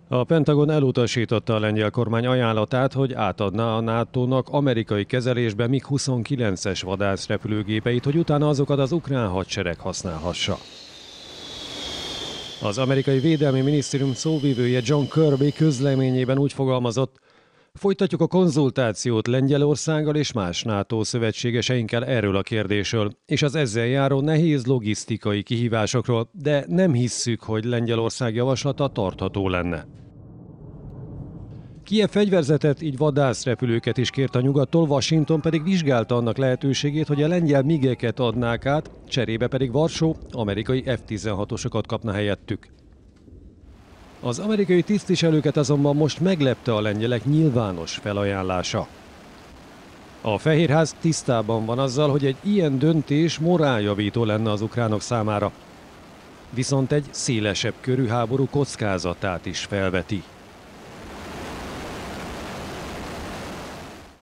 A Pentagon elutasította a lengyel kormány ajánlatát, hogy átadná a NATO-nak amerikai kezelésbe MiG-29-es vadászrepülőgépeit, hogy utána azokat az ukrán hadsereg használhassa. Az amerikai védelmi minisztérium szóvivője John Kirby közleményében úgy fogalmazott: folytatjuk a konzultációt Lengyelországgal és más NATO szövetségeseinkkel erről a kérdésről, és az ezzel járó nehéz logisztikai kihívásokról, de nem hisszük, hogy Lengyelország javaslata tartható lenne. Kijev fegyverzetet, így vadászrepülőket is kért a nyugattól, Washington pedig vizsgálta annak lehetőségét, hogy a lengyel MiG-eket adnák át, cserébe pedig Varsó amerikai F-16-osokat kapna helyettük. Az amerikai tisztviselőket azonban most meglepte a lengyelek nyilvános felajánlása. A Fehérház tisztában van azzal, hogy egy ilyen döntés morálljavító lenne az ukránok számára, viszont egy szélesebb körű háború kockázatát is felveti.